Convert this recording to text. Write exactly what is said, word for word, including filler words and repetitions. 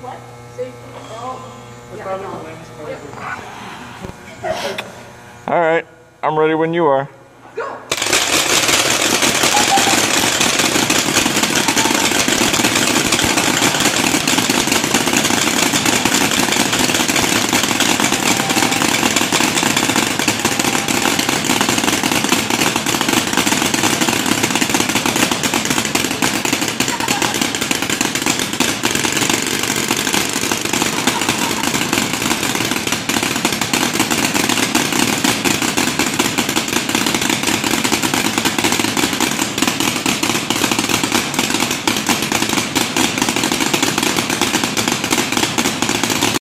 What? Safety? Oh. Yeah, All right, I'm ready when you are.